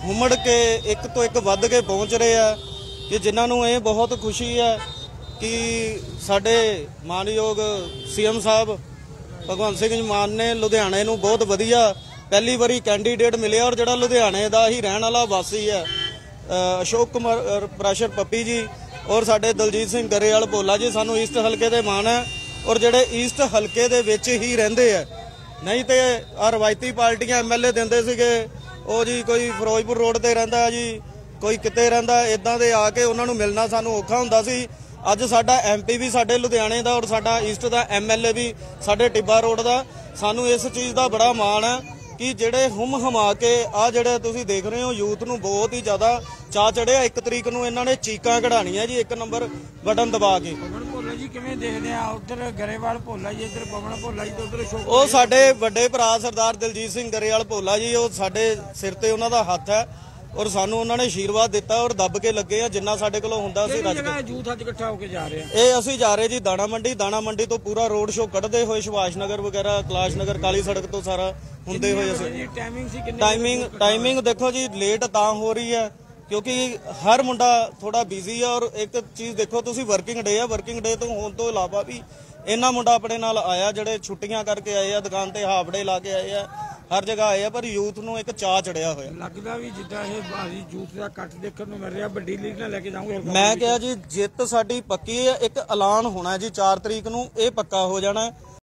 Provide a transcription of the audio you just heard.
ਹੁਮੜ ਕੇ ਇੱਕ ਤੋਂ ਇੱਕ ਵੱਧ ਕੇ ਪਹੁੰਚ ਰਹੇ ਆ ਕਿ ਜਿਨ੍ਹਾਂ ਨੂੰ ਇਹ ਬਹੁਤ ਖੁਸ਼ੀ ਹੈ ਕਿ ਸਾਡੇ ਮਾਨਯੋਗ ਸੀਐਮ ਸਾਹਿਬ ਭਗਵੰਤ ਸਿੰਘ ਮਾਨ ਨੇ ਲੁਧਿਆਣੇ ਨੂੰ ਬਹੁਤ ਵਧੀਆ ਪਹਿਲੀ ਵਾਰੀ ਕੈਂਡੀਡੇਟ ਮਿਲਿਆ ਔਰ ਜਿਹੜਾ ਲੁਧਿਆਣੇ ਦਾ ਹੀ ਰਹਿਣ ਵਾਲਾ ਵਾਸੀ ਹੈ ਅਸ਼ੋਕ ਕੁਮਾਰ ਪ੍ਰੈਸ਼ਰ ਪੱਪੀ ਜੀ ਔਰ ਸਾਡੇ ਦਲਜੀਤ ਸਿੰਘ ਗਰੇਵਾਲ ਭੋਲਾ ਜੀ ਸਾਨੂੰ ਈਸਟ ਹਲਕੇ ਦੇ ਮਾਣ ਹੈ ਔਰ ਜਿਹੜੇ ਈਸਟ ਹਲਕੇ ਦੇ ਵਿੱਚ ਹੀ ਰਹਿੰਦੇ ਆ ਨਹੀਂ ਤੇ ਆ ਰਵਾਇਤੀ ਪਾਰਟੀਆਂ ਐਮਐਲਏ ਦਿੰਦੇ ਸੀਗੇ ਉਹ ਜੀ ਕੋਈ ਫਿਰੋਜ਼ਪੁਰ ਰੋਡ ਤੇ ਰਹਿੰਦਾ ਜੀ ਕੋਈ ਕਿਤੇ ਰਹਿੰਦਾ ਇਦਾਂ ਦੇ ਆ ਕੇ ਉਹਨਾਂ ਨੂੰ ਮਿਲਣਾ ਸਾਨੂੰ ਔਖਾ ਹੁੰਦਾ ਸੀ। ਅੱਜ ਸਾਡਾ ਐਮਪੀ ਵੀ ਸਾਡੇ ਲੁਧਿਆਣੇ ਦਾ ਔਰ ਸਾਡਾ ਈਸਟ ਦਾ ਐਮਐਲਏ ਵੀ ਸਾਡੇ ਟਿੱਬਾ ਰੋਡ ਦਾ ਸਾਨੂੰ ਇਸ ਚੀਜ਼ ਦਾ ਬੜਾ ਮਾਣ ਹੈ ਕਿ ਜਿਹੜੇ ਹੁਮ ਹਮਾ ਕੇ ਆ ਜਿਹੜੇ ਤੁਸੀਂ ਦੇਖ ਰਹੇ ਹੋ ਯੂਥ ਨੂੰ ਬਹੁਤ ਹੀ ਜ਼ਿਆਦਾ ਚਾਅ ਚੜਿਆ। 1 ਤਰੀਕ ਨੂੰ ਇਹਨਾਂ ਨੇ ਚੀਕਾਂ ਕਢਾਣੀਆਂ ਜੀ 1 ਨੰਬਰ ਬਟਨ ਦਬਾ ਕੇ। ਪਵਨ ਭੋਲਾ ਜੀ ਕਿਵੇਂ ਦੇਖਦੇ ਆ ਉਧਰ ਗਰੇਵਾਲ ਭੋਲਾ ਜੀ ਇੱਧਰ ਪਵਨ ਭੋਲਾ ਜੀ ਤੇ ਉਧਰ ਅਸ਼ੋਕ ਉਹ ਸਾਡੇ ਵੱਡੇ ਭਰਾ ਸਰਦਾਰ ਦਲਜੀਤ ਸਿੰਘ ਗਰੇਵਾਲ ਭੋਲਾ ਜੀ ਉਹ ਸਾਡੇ ਸਿਰ ਤੇ ਉਹਨਾਂ ਦਾ ਹੱਥ ਹੈ ਔਰ ਸਾਨੂੰ ਉਹਨਾਂ ਨੇ ਆਸ਼ੀਰਵਾਦ ਦਿੱਤਾ ਔਰ ਦੱਬ ਕੇ ਲੱਗੇ ਆ ਜਿੰਨਾ ਸਾਡੇ ਕੋਲੋਂ ਹੁੰਦਾ ਸੀ ਰੱਜ ਕੇ। ਯੂਥ ਅੱਜ ਇਕੱਠਾ ਹੋ ਕੇ ਜਾ ਰਹੇ ਆ ਇਹ ਅਸੀਂ ਜਾ ਰਹੇ ਜੀ ਦਾਣਾ ਮੰਡੀ ਤੋਂ ਪੂਰਾ ਰੋਡ ਸ਼ੋਅ ਕੱਢਦੇ ਹੋਏ ਸੁਭਾਸ਼ ਨਗਰ ਵਗੈਰਾ ਕੈਲਾਸ਼ ਨਗਰ ਕਾਲੀ ਸੜਕ ਤੋਂ ਸਾਰਾ ਹੁੰਦੇ ਹੋਏ ਅਸੀਂ ਟਾਈਮਿੰਗ ਸੀ ਕਿੰਨੀ ਟਾਈਮਿੰਗ ਦੇਖੋ ਜੀ ਲੇਟ ਤਾਂ ਹੋ ਰਹੀ ਹੈ ਕਿਉਂਕਿ ਹਰ ਮੁੰਡਾ ਥੋੜਾ ਬਿਜ਼ੀ ਆ ਔਰ ਇੱਕ ਚੀਜ਼ ਦੇਖੋ ਤੁਸੀਂ ਵਰਕਿੰਗ ਡੇ ਤੋਂ ਹੋਣ ਤੋਂ ਇਲਾਵਾ ਵੀ ਇਹਨਾਂ ਮੁੰਡਾ ਆਪਣੇ ਨਾਲ ਆਇਆ ਜਿਹੜੇ ਛੁੱਟੀਆਂ ਕਰਕੇ ਆਏ ਆ ਦੁਕਾਨ ਤੇ ਹਾਫ ਡੇ ਲਾ ਕੇ ਆਏ ਆ ਹਰ ਜਗ੍ਹਾ ਆਏ ਆ ਪਰ ਯੂਥ ਨੂੰ ਇੱਕ ਚਾਅ ਚੜਿਆ ਹੋਇਆ ਲੱਗਦਾ ਵੀ ਜਿੱਦਾਂ ਇਹ ਭਾਰੀ ਯੂਥ ਦਾ ਕੱਟ ਦੇਖਣ ਨੂੰ ਮਿਲ ਰਿਹਾ ਵੱਡੀ ਲੀਡ ਨਾਲ ਲੈ ਕੇ ਜਾਓਗੇ। ਮੈਂ ਕਿਹਾ ਜੀ ਜਿੱਤ ਸਾਡੀ ਪੱਕੀ ਹੈ। ਇੱਕ ਐਲਾਨ ਹੋਣਾ ਜੀ 4 ਤਰੀਕ ਨੂੰ ਇਹ ਪੱਕਾ ਹੋ ਜਾਣਾ।